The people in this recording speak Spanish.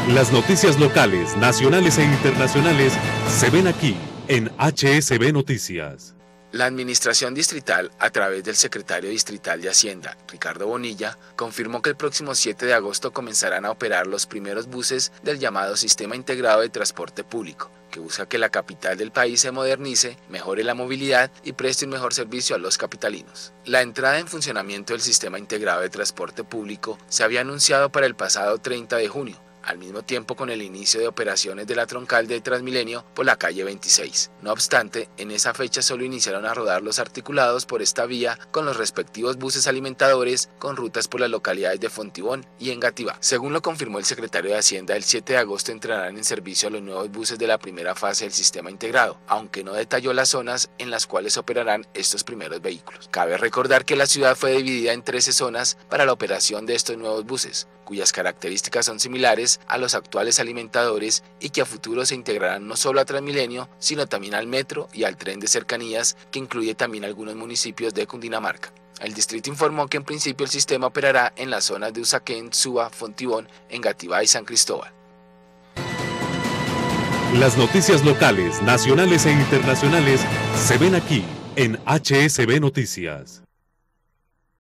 Las noticias locales, nacionales e internacionales se ven aquí en HSB Noticias. La Administración Distrital, a través del Secretario Distrital de Hacienda, Ricardo Bonilla, confirmó que el próximo 7 de agosto comenzarán a operar los primeros buses del llamado Sistema Integrado de Transporte Público, que busca que la capital del país se modernice, mejore la movilidad y preste un mejor servicio a los capitalinos. La entrada en funcionamiento del Sistema Integrado de Transporte Público se había anunciado para el pasado 30 de junio, al mismo tiempo con el inicio de operaciones de la troncal de Transmilenio por la calle 26. No obstante, en esa fecha solo iniciaron a rodar los articulados por esta vía con los respectivos buses alimentadores con rutas por las localidades de Fontibón y Engativá. Según lo confirmó el secretario de Hacienda, el 7 de agosto entrarán en servicio los nuevos buses de la primera fase del sistema integrado, aunque no detalló las zonas en las cuales operarán estos primeros vehículos. Cabe recordar que la ciudad fue dividida en 13 zonas para la operación de estos nuevos buses, cuyas características son similares a los actuales alimentadores y que a futuro se integrarán no solo a Transmilenio, sino también al metro y al tren de cercanías, que incluye también algunos municipios de Cundinamarca. El distrito informó que en principio el sistema operará en las zonas de Usaquén, Suba, Fontibón, Engativá y San Cristóbal. Las noticias locales, nacionales e internacionales se ven aquí en HSB Noticias.